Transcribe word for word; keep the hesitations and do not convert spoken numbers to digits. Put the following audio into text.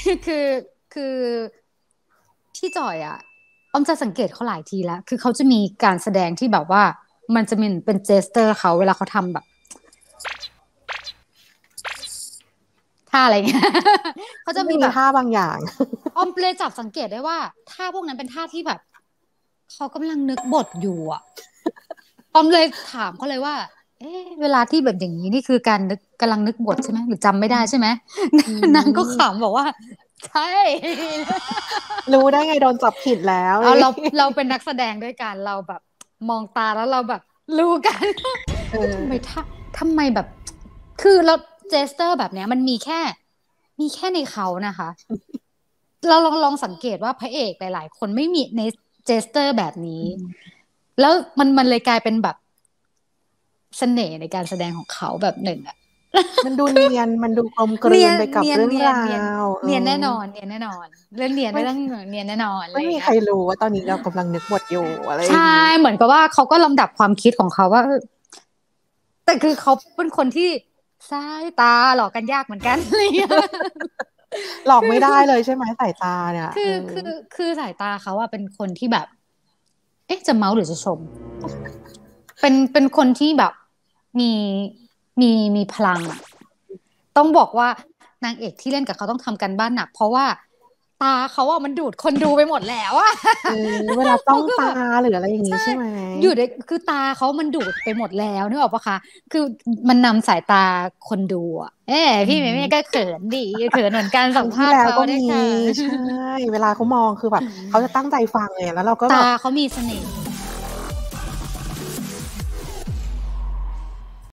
คือคือพี่จอยอ่ะอ้อมจะสังเกตเขาหลายทีแล้วคือเขาจะมีการแสดงที่แบบว่ามันจะมีเป็นเจสเตอร์เขาเวลาเขาทำแบบท่าอะไรเงี้ยเขามันจะจะมีแบบมีท่าบางอย่างอ้อมเลยจับสังเกตได้ว่าท่าพวกนั้นเป็นท่าที่แบบเขากำลังนึกบทอยู่อ่ะอ้อมเลยถามเขาเลยว่าเอ๊ะเวลาที่แบบอย่างนี้นี่คือการนึกกำลังนึกบทใช่ไหมหรือจำไม่ได้ใช่ไหมอืนางก็มขำบอกว่าใช่รู้ได้ไงโดนจับผิดแล้วเอาเราเราเป็นนักแสดงด้วยกันเราแบบมองตาแล้วเราแบบรู้กันเอก็ทำไมอท่าทำไมแบบคือเราเจสเตอร์แบบเนี้ยมันมีแค่มีแค่ในเขานะคะเราลองลองสังเกตว่าพระเอกหลายๆคนไม่มีในเจสเตอร์แบบนี้อืมแล้วมันมันเลยกลายเป็นแบบเสน่ห์ในการแสดงของเขาแบบหนึ่งอะมันดูเนียนมันดูกลมกลืเนียนนไปกับเนียนเรื่องราเนียนเนียนวเออเนียนแน่นอนเนียนแน่นอนเรื่องเนียนไม่ไม่ต้องเนียนแน่นอนอะไรไม่อย่างเงี้ยมีใครรู้ว่าตอนนี้เรากำลังนึกบทอยู่อะไรอใช่ย่างนี้เหมือนกับว่าเขาก็ลำดับความคิดของเขาว่าเออแต่คือเขาเป็นคนที่สายตาหลอกกันยากเหมือนกันอะไรเงี้ยหลอกคือไม่ได้เลยใช่ไหมสายตาเนี่ยคือเออคือคือสายตาเขาอะเป็นคนที่แบบเอ๊ะจะเมาส์หรือจะชมเป็นเป็นคนที่แบบมีมีมีพลังอะต้องบอกว่านางเอกที่เล่นกับเขาต้องทำกันบ้านหนักเพราะว่าตาเขาอะมันดูดคนดูไปหมดแล้วอะเออเวลา จ้องตาเขาก็แบบหรืออะไรอย่างนี้ใช่ใช่ไหมอยู่ในคือตาเขามันดูดไปหมดแล้วนึกออกปะคะคือมันนำสายตาคนดูอ่ะเอ๊อืพี่เมย์ก็มเขินดิเขินเหมือนกันครั้งที่สัมภาษณ์แล้วก็มีเขาได้วยค่ะใช่เวลาเขามองคือแบบเขาจะตั้งใจฟังไงแล้วเราก็ตาแบบเขามีเสน่ห์